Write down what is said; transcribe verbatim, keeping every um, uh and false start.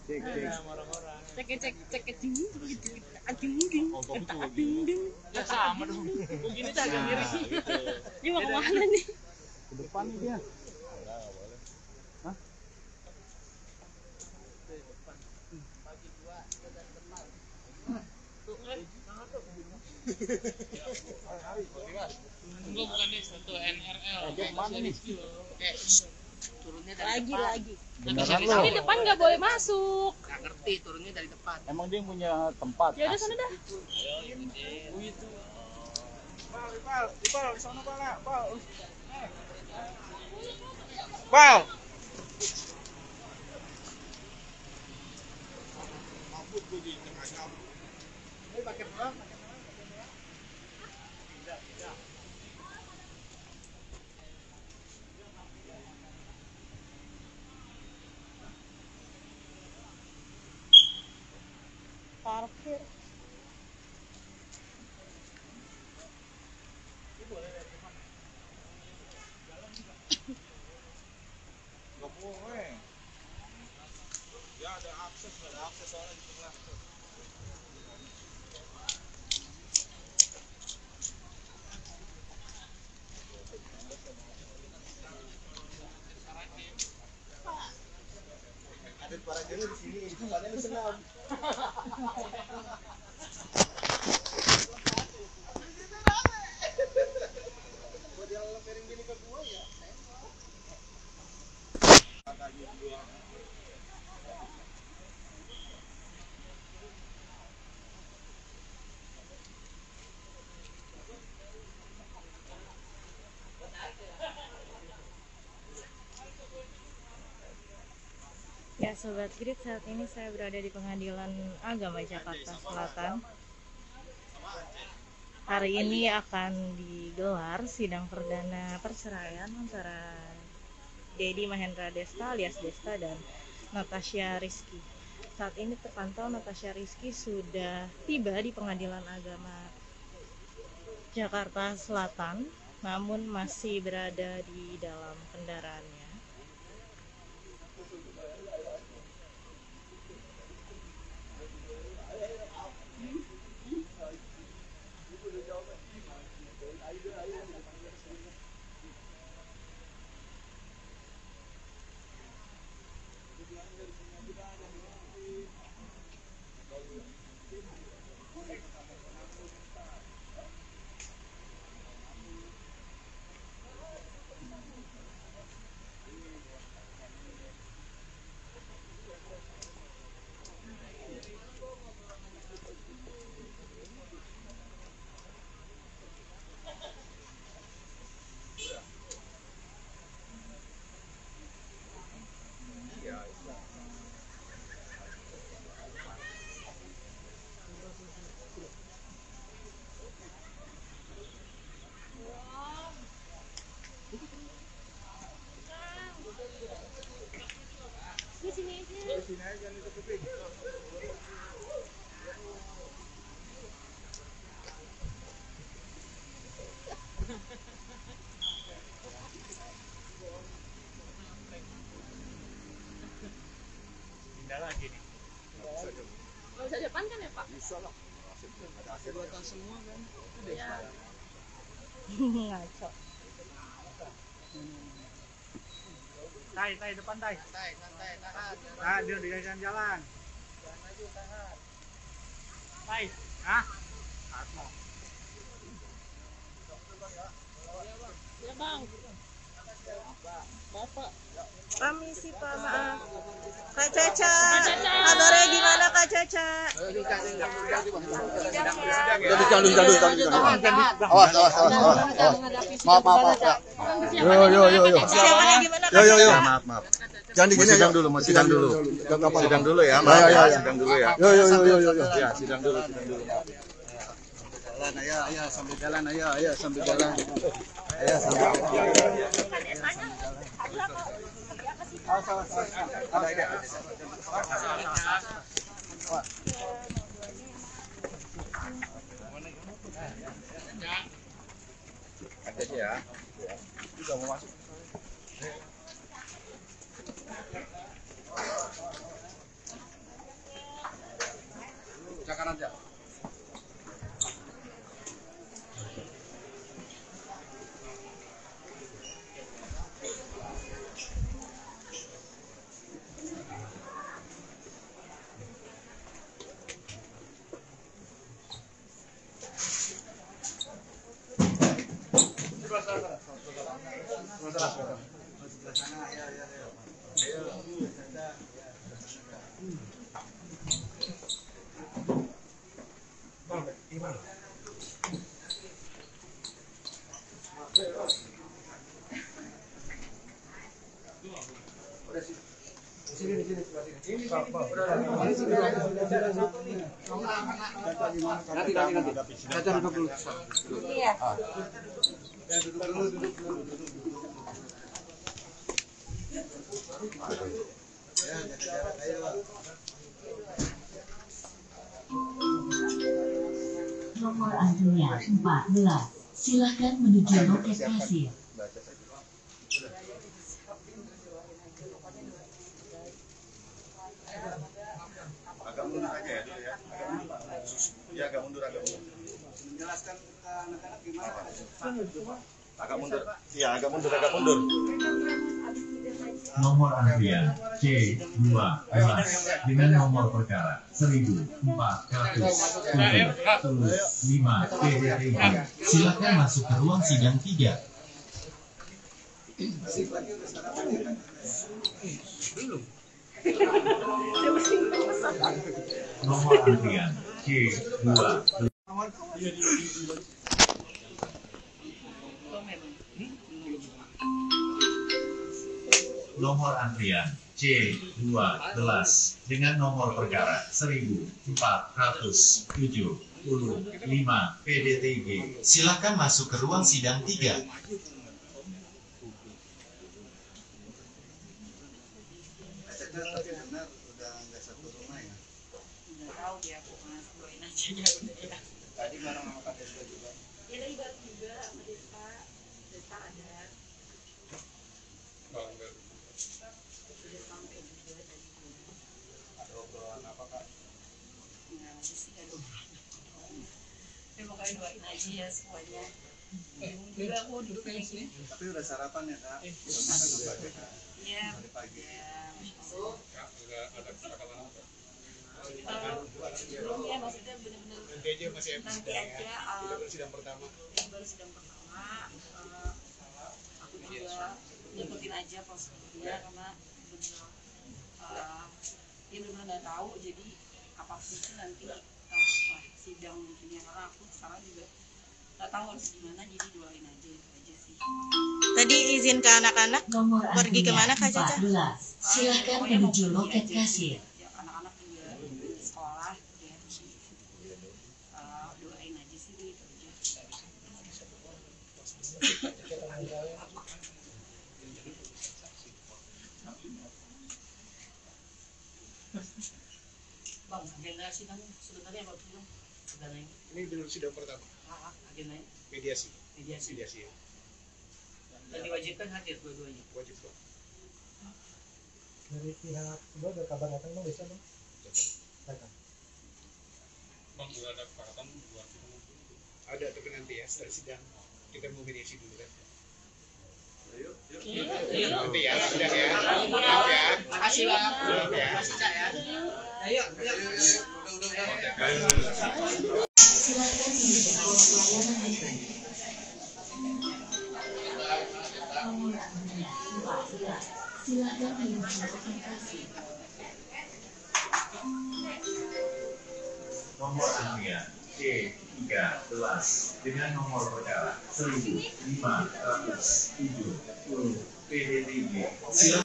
Cek cek. Cek cek cek cing gitu. Acing ding. Ding ding. Ya sama dong. Begini tuh agak miring. Ini mau kemana nih? Ke depan nih dia. Hah? Enggak, bukan deh, satu N R L. Dia kemana nih? Eh, turunnya dari Lagi depan. lagi. Beneran lo? Tapi depan nggak boleh masuk. Nggak ngerti, turunnya dari depan. Emang dia punya tempat? Ya udah sana dah. Ayo, ikutin. Oh itu. Pal, pal, pal, di sana pal, pal. Pal. Mabuk gue di tengah jam. Ini pakai pulang. Parkir. Gak boleh. Ya ada akses, ada akses soalnya di tengah tuh. Ada para jenis di sini, itu nggak ada yang senam. Buat yang lempering gini ke gua ya. Ya Sobat Grid, saat ini saya berada di Pengadilan Agama Jakarta Selatan. Hari ini akan digelar sidang perdana perceraian antara Dedi Mahendra Desta alias Desta dan Natasha Rizky. Saat ini terpantau Natasha Rizky sudah tiba di Pengadilan Agama Jakarta Selatan, namun masih berada di dalam kendaraannya. Sini aja nih tepi. Pindah lagi nih. Nggak bisa depan kan ya Pak? Bisa lah. Ada aset buatan semua kan. Ya. Ngaco. Tai, tai depan tai. Santai, santai, tahan. Nah, dia di jalan-jalan. Jangan maju, tahan. Tai. Hah? Atmo. Ya Bang. Bapak. Permisi Pak, maaf. Kak Caca, kabarnya gimana Kak Caca? Awas, awas, awas, awas. Maaf, maaf, maaf. Yo, yo, yo, yo. Persiapannya gimana Yo, yo, yo. Kak? Maaf, maaf. Jangan digini, sidang dulu, mau sidang dulu. Sidang dulu ya, maaf ya, sidang dulu ya. Yo, yo, yo, yo, yo, yo. Ya, sidang dulu, sidang dulu. Jalan, ayo, ayo, sambil jalan, ayo, ayo, sambil jalan. Ayo, sambil jalan. Awas, awas, awas. Ada ide. Ada sih ya. Juga mau masuk. Nanti nanti nanti. Caca duduk dulu. Iya. Ya duduk dulu, duduk dulu, duduk dulu. Ya, jaga jarak ayo. Nomor antrian empat belas. Silakan menuju loket kasir. Agak mundur aja ya dulu ya. Agak mundur. Ya agak mundur agak mundur. Menjelaskan ke anak-anak gimana? Agak mundur. Iya agak mundur agak mundur. Nomor antrian C dua belas dengan nomor perkara seribu empat ratus tujuh puluh lima P D T I. Silakan masuk ke ruang sidang tiga. Nomor antrian C dua belas. Nomor antrian C dua belas dengan nomor perkara seribu empat ratus tujuh puluh lima P D T G. Silakan masuk ke ruang sidang tiga. Tapi benar udah nggak satu rumah ya. Udah tahu dia aku mas doain aja ya udah ya. Tadi bareng sama Pak Desta juga. Ya tadi bareng juga sama Desta. Desta ada. Sudah sampai juga tadi. Ada obrolan apa Kak? Nggak ada sih nggak ada obrolan. Ya pokoknya doain aja ya semuanya. Bingung juga aku duduknya gini. Tapi udah sarapan ya Kak? Udah makan apa aja Kak? Iya. Dari pagi. Ya. Uh, belum ya maksudnya benar-benar nanti aja uh, Sidang pertama. ini baru sidang pertama uh, aku juga ngikutin aja prosedurnya karena benar uh, dia benar-benar nggak tahu jadi apapun itu nanti uh, setelah sidang mungkin ya karena aku sekarang juga nggak tahu harus gimana jadi doain aja itu aja sih. Tadi izin ke anak-anak Nomor pergi antrian kemana Kak Caca? empat belas. Silakan menuju loket kasir. Ya, anak-anak juga di sekolah ya uh, doain aja sih itu aja. Bang, agenda sidang sebenarnya apa tuh? Agenda ini? Ini dulu sidang pertama. Ah, agendanya Mediasi. mediasi. Mediasi ya. Dan diwajibkan hadir dua-duanya. Wajib dong. Dari pihak kedua ada kabar datang bang besok bang? Datang. Bang, sudah ada kesepakatan buat ada tapi nanti ya setelah sidang kita mau mediasi dulu kan. Yuk, yuk. Nanti ya, sudah ya. Maaf ya. Makasih bang. Maaf ya. Makasih Cak ya. Ayo, ayo. Udah, udah, udah. Silakan menuju ruang pelayanan meeting. Nomor antrian empat belas. Silakan menuju loket kasir. Nomor antrian C tiga belas dengan nomor perkara seribu lima ratus tujuh puluh P D T G. Silakan